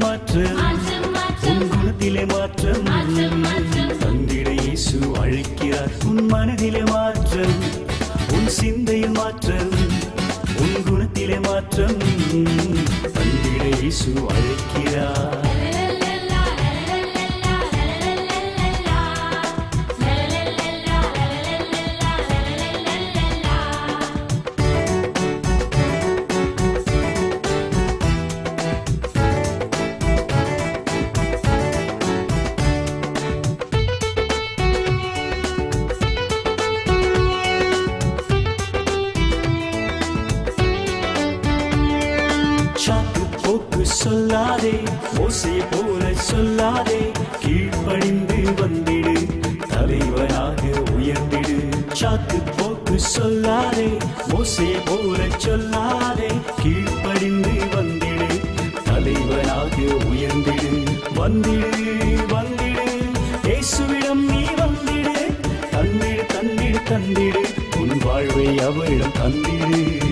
மாற்றம் உன் குணத்திலே மாற்றம் தந்திட இயேசு அழைக்கிறார் உன் மனதிலே மாற்றம் உன் சிந்தையில் மாற்றம் உன் குணத்திலே மாற்றம் தந்திட இயேசு அழைக்கிறார் சாக்கு போக்கு சொல்லாதே மோசையை போல சொல்லாதே கீழ்ப்படிந்து வந்திடு தலைவனாக உயர்ந்திடு சாக்கு போக்கு சொல்லாதே மோசையை போல சொல்லாதே கீழ்ப்படிந்து வந்திடு தலைவனாக உயர்ந்திடு வந்திடு வந்திடு இயேசுவிடம் நீ வந்திடு தந்திடு தந்திடு தந்திடு உன் வாழ்வை அவரிடம் தந்திடு